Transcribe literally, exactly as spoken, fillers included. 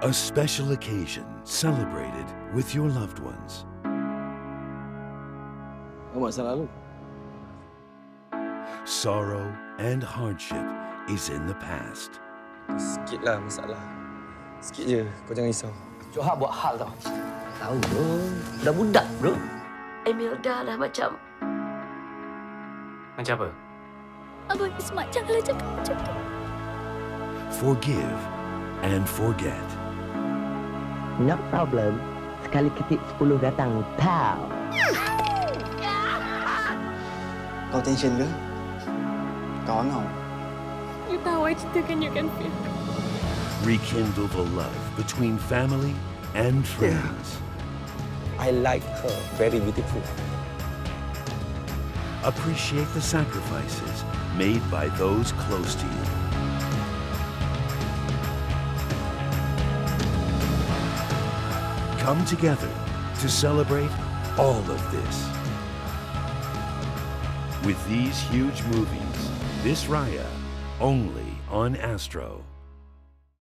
A special occasion celebrated with your loved ones. Masa lalu. Sorrow and hardship is in the past. Sikitlah masalah. Sikit je, kau jangan risau. Johar buat hal tau. Tahu bro, dah budak bro. Imelda dah macam... Macam apa? Abang Ismat, janganlah cakap macam tu. Forgive and forget. No problem. Sekali ketik sepuluh datang. Pow! Kau tension ke? Kau angau. You tahu I cintakan you kan, Phil? Rekindle the love between family and friends. I like her. Very beautiful. Appreciate the sacrifices made by those close to you. Come together to celebrate all of this. With these huge movies, this Raya, only on Astro.